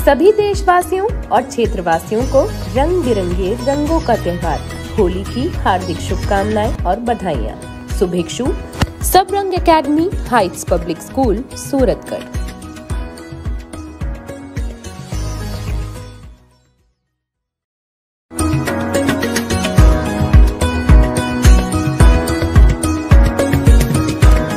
सभी देशवासियों और क्षेत्रवासियों को रंग बिरंगे रंगों का त्योहार होली की हार्दिक शुभकामनाएं और बधाइयाँ। शुभेच्छु। Sab Rang academy heights public school, Suratgarh.